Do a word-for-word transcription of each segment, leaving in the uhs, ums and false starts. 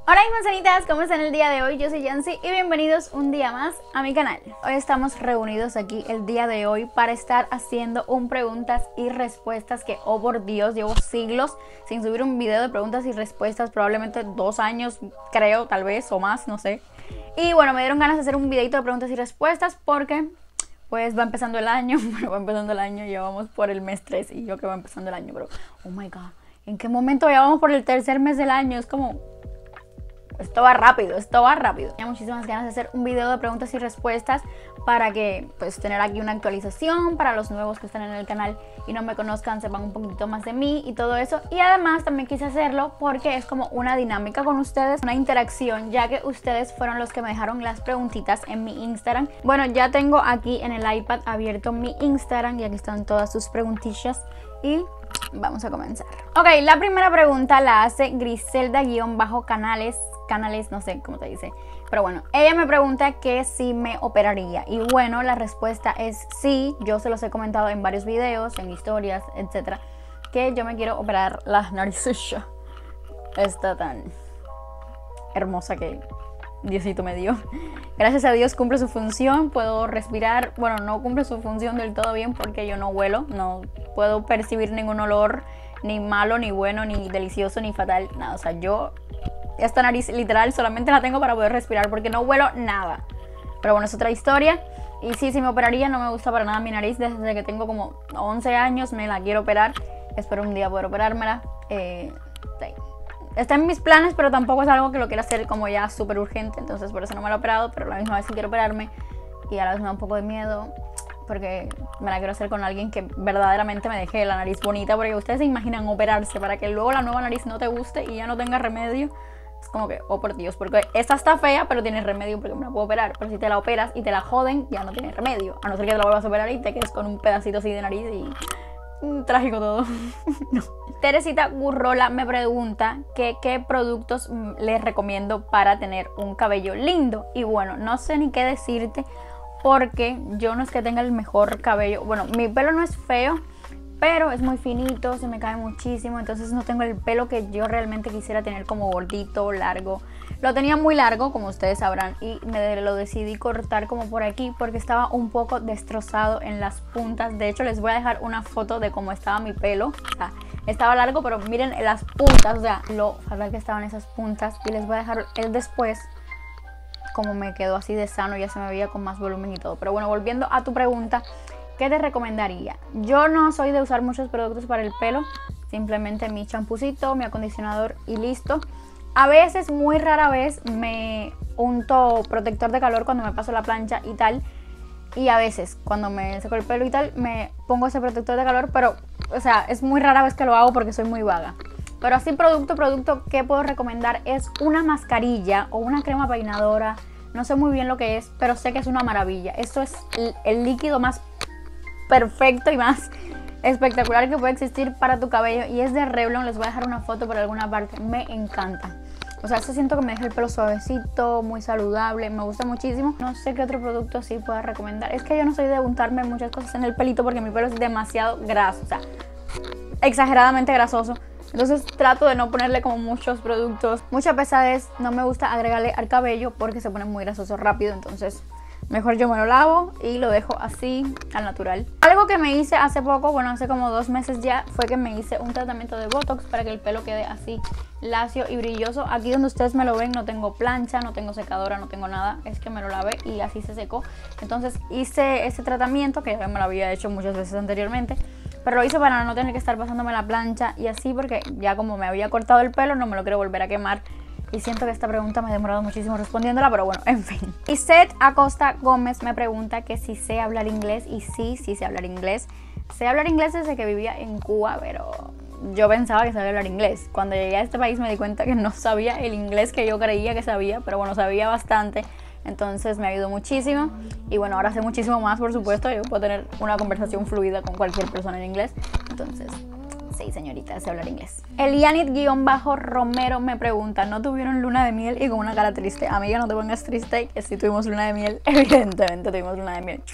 Hola mis manzanitas, ¿cómo están el día de hoy? Yo soy Yancy y bienvenidos un día más a mi canal. Hoy estamos reunidos aquí el día de hoy para estar haciendo un preguntas y respuestas que, oh por Dios, llevo siglos sin subir un video de preguntas y respuestas, probablemente dos años, creo, tal vez, o más, no sé. Y bueno, me dieron ganas de hacer un videito de preguntas y respuestas porque pues va empezando el año, bueno, va empezando el año, ya vamos por el mes tres y yo que va empezando el año, pero oh my god, ¿en qué momento ya vamos por el tercer mes del año? Es como... Esto va rápido, esto va rápido. Tenía muchísimas ganas de hacer un video de preguntas y respuestas para que, pues, tener aquí una actualización para los nuevos que están en el canal y no me conozcan, sepan un poquito más de mí y todo eso. Y además también quise hacerlo porque es como una dinámica con ustedes, una interacción, ya que ustedes fueron los que me dejaron las preguntitas en mi Instagram. Bueno, ya tengo aquí en el iPad abierto mi Instagram y aquí están todas sus preguntillas y... vamos a comenzar. Ok, la primera pregunta la hace Griselda-Canales, Canales, no sé cómo te dice, pero bueno, ella me pregunta que si me operaría y bueno, la respuesta es sí. Yo se los he comentado en varios videos, en historias, etcétera, que yo me quiero operar la nariz. Está tan hermosa que Diosito me dio. Gracias a Dios cumple su función, puedo respirar. Bueno, no cumple su función del todo bien porque yo no huelo, no puedo percibir ningún olor, ni malo, ni bueno, ni delicioso, ni fatal, nada. O sea, yo esta nariz literal solamente la tengo para poder respirar porque no huelo nada. Pero bueno, es otra historia. Y sí, si me operaría, no me gusta para nada mi nariz. Desde que tengo como once años me la quiero operar. Espero un día poder operármela. Eh, sí. Está en mis planes, pero tampoco es algo que lo quiera hacer como ya súper urgente. Entonces por eso no me lo he operado, pero a la misma vez sí quiero operarme. Y a la vez me da un poco de miedo porque me la quiero hacer con alguien que verdaderamente me deje la nariz bonita. Porque ustedes se imaginan operarse para que luego la nueva nariz no te guste y ya no tenga remedio. Es como que, oh por Dios, porque esta está fea, pero tiene remedio porque me la puedo operar. Pero si te la operas y te la joden, ya no tiene remedio. A no ser que te la vuelvas a operar y te quedes con un pedacito así de nariz y... trágico todo. No. Teresita Gurrola me pregunta que qué productos les recomiendo para tener un cabello lindo. Y bueno, no sé ni qué decirte porque yo no es que tenga el mejor cabello. Bueno, mi pelo no es feo, pero es muy finito, se me cae muchísimo. Entonces no tengo el pelo que yo realmente quisiera tener como gordito, largo. Lo tenía muy largo, como ustedes sabrán, y me lo decidí cortar como por aquí porque estaba un poco destrozado en las puntas. De hecho, les voy a dejar una foto de cómo estaba mi pelo. O sea, estaba largo, pero miren las puntas, o sea, lo fatal que estaban esas puntas. Y les voy a dejar el después, como me quedó así de sano, ya se me veía con más volumen y todo. Pero bueno, volviendo a tu pregunta, ¿qué te recomendaría? Yo no soy de usar muchos productos para el pelo, simplemente mi champucito, mi acondicionador y listo. A veces, muy rara vez, me unto protector de calor cuando me paso la plancha y tal. Y a veces, cuando me seco el pelo y tal, me pongo ese protector de calor. Pero, o sea, es muy rara vez que lo hago porque soy muy vaga. Pero así producto, producto que puedo recomendar es una mascarilla o una crema peinadora. No sé muy bien lo que es, pero sé que es una maravilla. Esto es el, el líquido más perfecto y más espectacular que puede existir para tu cabello y es de Revlon. Les voy a dejar una foto por alguna parte. Me encanta. O sea, se siento que me deja el pelo suavecito, muy saludable, me gusta muchísimo. No sé qué otro producto sí pueda recomendar. Es que yo no soy de untarme muchas cosas en el pelito porque mi pelo es demasiado graso, o sea, exageradamente grasoso. Entonces trato de no ponerle como muchos productos, mucha pesadez. No me gusta agregarle al cabello porque se pone muy grasoso rápido, entonces mejor yo me lo lavo y lo dejo así, al natural. Algo que me hice hace poco, bueno, hace como dos meses ya, fue que me hice un tratamiento de Botox para que el pelo quede así, lacio y brilloso. Aquí donde ustedes me lo ven no tengo plancha, no tengo secadora, no tengo nada. Es que me lo lavé y así se secó. Entonces hice ese tratamiento, que ya me lo había hecho muchas veces anteriormente, pero lo hice para no tener que estar pasándome la plancha y así, porque ya como me había cortado el pelo, no me lo quiero volver a quemar. Y siento que esta pregunta me he demorado muchísimo respondiéndola, pero bueno, en fin. Iset Acosta Gómez me pregunta que si sé hablar inglés. Y sí, sí sé hablar inglés. Sé hablar inglés desde que vivía en Cuba, pero yo pensaba que sabía hablar inglés. Cuando llegué a este país me di cuenta que no sabía el inglés que yo creía que sabía, pero bueno, sabía bastante. Entonces me ayudó muchísimo. Y bueno, ahora sé muchísimo más, por supuesto. Yo puedo tener una conversación fluida con cualquier persona en inglés. Entonces... sí, señorita, sé hablar inglés. Elianit-Romero me pregunta, ¿no tuvieron luna de miel? Y con una cara triste. Amiga, no te pongas triste, que sí tuvimos luna de miel. Evidentemente tuvimos luna de miel.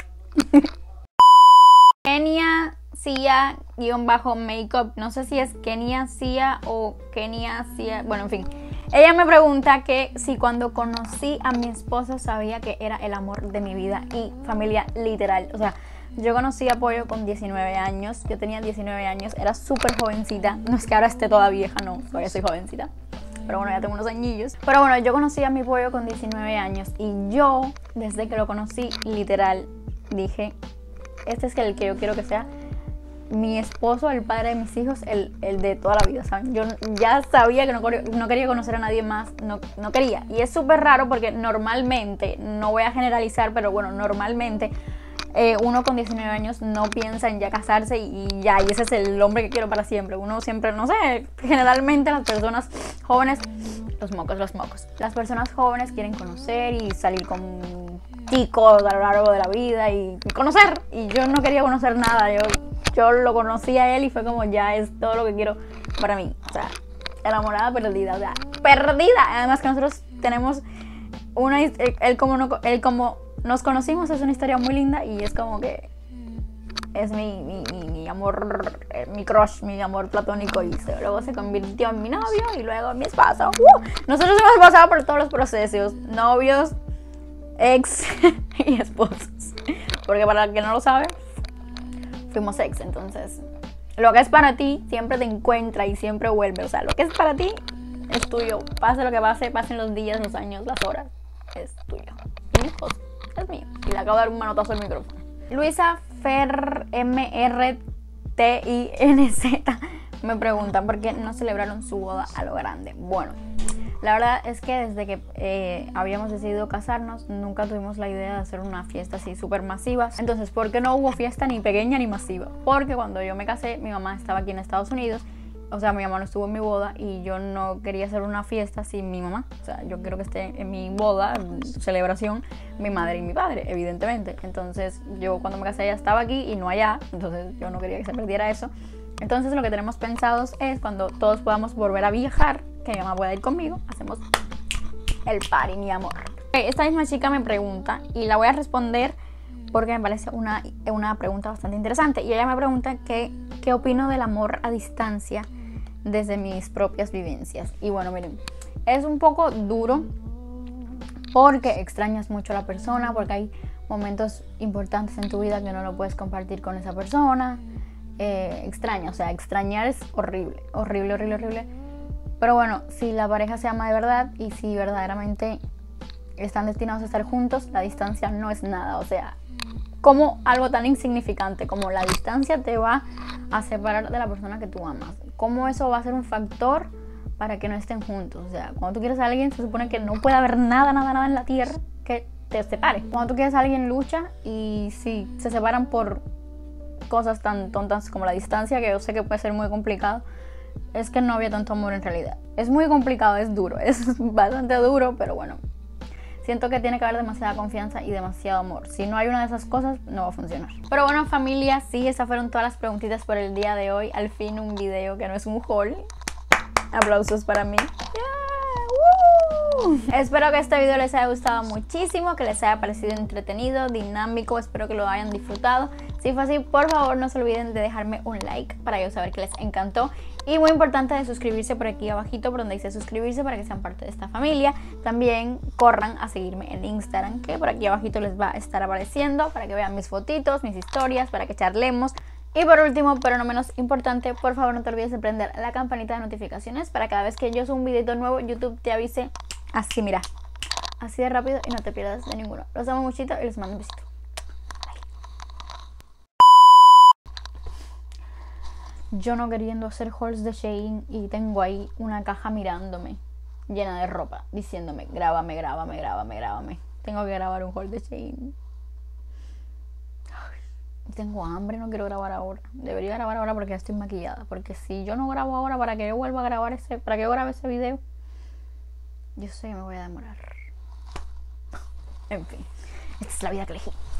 Kenia Cia-Makeup, no sé si es Kenia Cia o Kenia Cia, bueno, en fin. Ella me pregunta que si cuando conocí a mi esposo sabía que era el amor de mi vida. Y familia, literal, o sea, yo conocí a Pollo con diecinueve años. Yo tenía diecinueve años, era súper jovencita. No es que ahora esté toda vieja, no, todavía soy jovencita. Pero bueno, ya tengo unos añillos. Pero bueno, yo conocí a mi Pollo con diecinueve años. Y yo, desde que lo conocí, literal, dije, este es el que yo quiero que sea mi esposo, el padre de mis hijos, el, el de toda la vida, ¿saben? Yo ya sabía que no, no quería conocer a nadie más, no, no quería. Y es súper raro porque normalmente, no voy a generalizar, pero bueno, normalmente eh, uno con diecinueve años no piensa en ya casarse y, y ya, y ese es el hombre que quiero para siempre. Uno siempre, no sé, generalmente las personas jóvenes, los mocos, los mocos. Las personas jóvenes quieren conocer y salir con chicos a lo largo de la vida y, y conocer. Y yo no quería conocer nada, yo... Yo lo conocí a él y fue como, ya es todo lo que quiero para mí. O sea, enamorada, perdida. O sea, perdida. Además que nosotros tenemos una... Él, él, como no, él como nos conocimos es una historia muy linda y es como que es mi, mi, mi, mi amor, mi crush, mi amor platónico. Y se, luego se convirtió en mi novio y luego en mi esposo. Uh, nosotros hemos pasado por todos los procesos. Novios, ex y esposos. Porque para el que no lo sabe... fuimos ex, entonces lo que es para ti siempre te encuentra y siempre vuelve, o sea, lo que es para ti es tuyo, pase lo que pase, pasen los días, los años, las horas, es tuyo. Y mi esposo es mío, y le acabo de dar un manotazo al micrófono. Luisa Fer M R T I N Z me pregunta por qué no celebraron su boda a lo grande. Bueno, la verdad es que desde que eh, habíamos decidido casarnos, nunca tuvimos la idea de hacer una fiesta así súper masiva. Entonces, ¿por qué no hubo fiesta ni pequeña ni masiva? Porque cuando yo me casé, mi mamá estaba aquí en Estados Unidos. O sea, mi mamá no estuvo en mi boda y yo no quería hacer una fiesta sin mi mamá. O sea, yo quiero que esté en mi boda, en celebración, mi madre y mi padre, evidentemente. Entonces, yo cuando me casé ella estaba aquí y no allá. Entonces, yo no quería que se perdiera eso. Entonces, lo que tenemos pensados es cuando todos podamos volver a viajar, que mi mamá pueda ir conmigo, hacemos el party, mi amor. Esta misma chica me pregunta y la voy a responder porque me parece una, una pregunta bastante interesante. Y ella me pregunta que, qué opino del amor a distancia desde mis propias vivencias. Y bueno, miren, es un poco duro porque extrañas mucho a la persona, porque hay momentos importantes en tu vida que no lo puedes compartir con esa persona. Eh, extraña, o sea, extrañar es horrible, horrible, horrible, horrible. Pero bueno, si la pareja se ama de verdad y si verdaderamente están destinados a estar juntos, la distancia no es nada. O sea, como algo tan insignificante como la distancia te va a separar de la persona que tú amas. ¿Cómo eso va a ser un factor para que no estén juntos? O sea, cuando tú quieres a alguien, se supone que no puede haber nada, nada, nada en la tierra que te separe. Cuando tú quieres a alguien, lucha, y si se separan por cosas tan tontas como la distancia, que yo sé que puede ser muy complicado, es que no había tanto amor en realidad. Es muy complicado, es duro, es bastante duro, pero bueno, siento que tiene que haber demasiada confianza y demasiado amor. Si no hay una de esas cosas, no va a funcionar. Pero bueno, familia, sí, esas fueron todas las preguntitas por el día de hoy. Al fin un video que no es un haul. Aplausos para mí. Yeah, espero que este video les haya gustado muchísimo, que les haya parecido entretenido, dinámico. Espero que lo hayan disfrutado. Si fue así, por favor no se olviden de dejarme un like para yo saber que les encantó. Y muy importante, de suscribirse por aquí abajito, por donde dice suscribirse, para que sean parte de esta familia. También corran a seguirme en Instagram, que por aquí abajito les va a estar apareciendo, para que vean mis fotitos, mis historias, para que charlemos. Y por último, pero no menos importante, por favor no te olvides de prender la campanita de notificaciones para cada vez que yo suba un videito nuevo, YouTube te avise así, mira, así de rápido, y no te pierdas de ninguno. Los amo muchito y les mando un besito. Yo no queriendo hacer hauls de Shein y tengo ahí una caja mirándome llena de ropa diciéndome grábame, grábame, grábame, grábame. Tengo que grabar un haul de Shein. Ay, tengo hambre, no quiero grabar ahora. Debería grabar ahora porque ya estoy maquillada. Porque si yo no grabo ahora, para que yo vuelva a grabar ese, para que yo grabe ese video, yo sé que me voy a demorar. En fin, esta es la vida que elegí.